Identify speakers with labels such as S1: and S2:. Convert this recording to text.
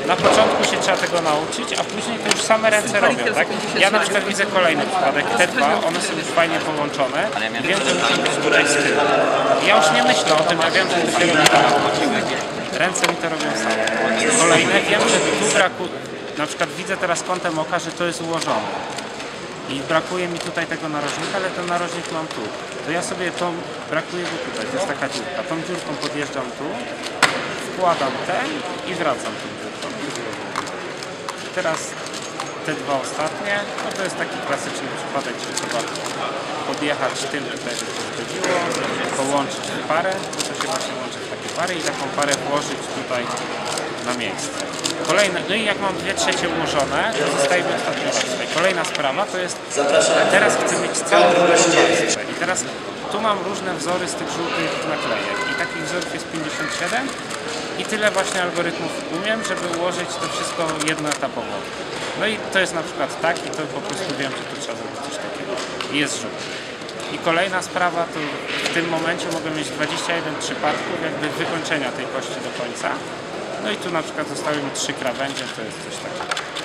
S1: na początku się trzeba tego nauczyć, a później to już same ręce robią, tak? Ja na przykład widzę kolejny przypadek, te dwa, one są już fajnie połączone i wiem, że muszę być tutaj z tyłu. Ja już nie myślę o tym, ja wiem, że to się robi tak. Ręce mi to robią same. Kolejne, wiem, że tu brakuje, na przykład widzę teraz kątem oka, że to jest ułożone. I brakuje mi tutaj tego narożnika, ale ten narożnik mam tu. To ja sobie tą, brakuje go tutaj, to jest taka dziurka. Tą dziurką podjeżdżam tu, wkładam ten i wracam tą dziurką. I teraz te dwa ostatnie, no to jest taki klasyczny przypadek, że trzeba podjechać tym tutaj, żeby się zgodziło, połączyć parę, bo to się właśnie łączy w takie pary i taką parę włożyć tutaj na miejsce. Kolejne, no i jak mam 2/3 ułożone, to zostaje mi ostatnia warstwa. I kolejna sprawa to jest, teraz chcę mieć całą warstwę. I teraz tu mam różne wzory z tych żółtych naklejek. I takich wzorów jest 57 i tyle właśnie algorytmów umiem, żeby ułożyć to wszystko jednoetapowo. No i to jest na przykład tak i to po prostu wiem, że tu trzeba zrobić coś takiego. I jest żółty. I kolejna sprawa, to w tym momencie mogę mieć 21 przypadków jakby wykończenia tej kości do końca. No i tu na przykład zostały mi 3 krawędzie, to jest coś takiego.